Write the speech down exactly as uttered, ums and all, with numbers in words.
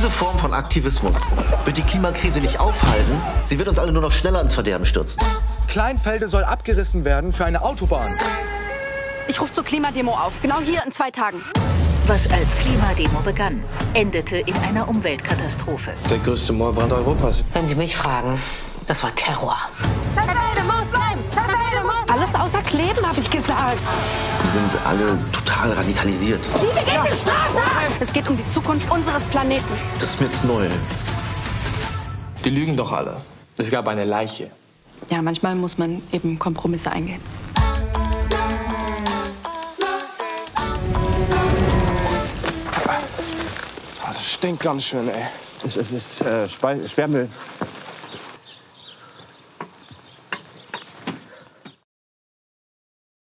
Diese Form von Aktivismus wird die Klimakrise nicht aufhalten, sie wird uns alle nur noch schneller ins Verderben stürzen. Kleinfelde soll abgerissen werden für eine Autobahn. Ich rufe zur Klimademo auf, genau hier in zwei Tagen. Was als Klimademo begann, endete in einer Umweltkatastrophe. Der größte Moorbrand Europas. Wenn Sie mich fragen, das war Terror. Alles außer Kleben, habe ich gesagt. Die sind alle total radikalisiert. Sie begehen ja. Straftat! Es geht um die Zukunft unseres Planeten. Das ist mir jetzt neu. Die lügen doch alle. Es gab eine Leiche. Ja, manchmal muss man eben Kompromisse eingehen. Das stinkt ganz schön, ey. Es ist äh, Sperrmüll.